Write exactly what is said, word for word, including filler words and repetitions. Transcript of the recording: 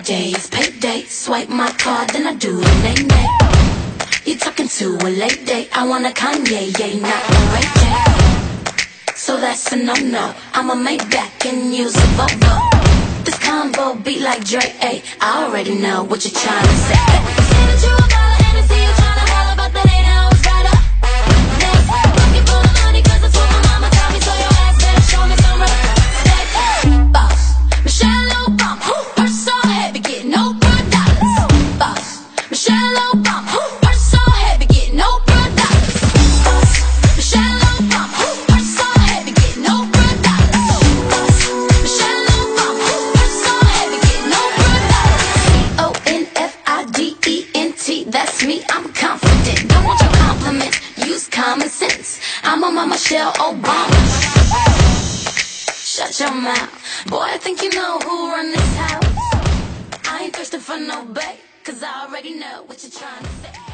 days, payday. Swipe my card, then I do the nay nay. You talking to a late day? I want a Kanye, yeah, not a Ray J. So that's a no-no. I'ma make back and use a Volvo. This combo beat like Drake, ayy. I already know what you're trying to say. Say that you a baller and I see you trying to holler about that eight hours right up. Next, looking for the money 'cause that's what my mama taught me. So your ass better show me some respect. Boss, Michelle Obama, who purse so heavy, get no more dollars. Boss, Michelle Obama, who purse so heavy, get no more dollars. Boss, Michelle Obama, who purse so heavy, get no more dollars. Boss, Michelle Obama, who purse so heavy, get no more dollars. C O N F I D E N T, that's me, I'm confident. Don't want your compliments, use common sense. I'm on my Michelle Obama. Shut your mouth, boy, I think you know who run this house. I ain't thirsting for no bait, 'cause I already know what you're trying to say.